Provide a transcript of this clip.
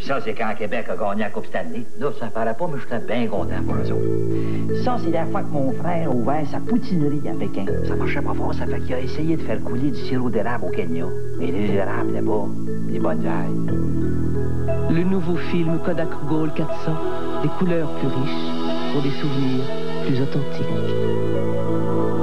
Ça, c'est quand Québec a gagné la Coupe Stanley. Là, ça paraît pas, mais j'étais bien content pour eux autres. Ça, c'est la fois que mon frère a ouvert sa poutinerie à Pékin. Ça marchait pas fort, ça fait qu'il a essayé de faire couler du sirop d'érable au Kenya. Mais les érables, là-bas, des bonnes vieilles. Le nouveau film Kodak Gold 400, des couleurs plus riches pour des souvenirs plus authentiques.